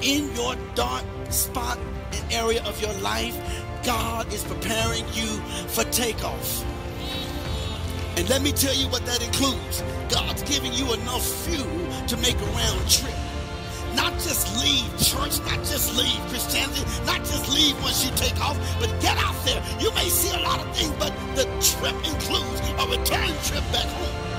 in your dark spot and area of your life, God is preparing you for takeoff. And let me tell you what that includes. God's giving you enough fuel to make a round trip. Not just leave church, not just leave Christianity, not just leave once you take off, but get out there. You may see a lot of things, but the trip includes a return trip back home.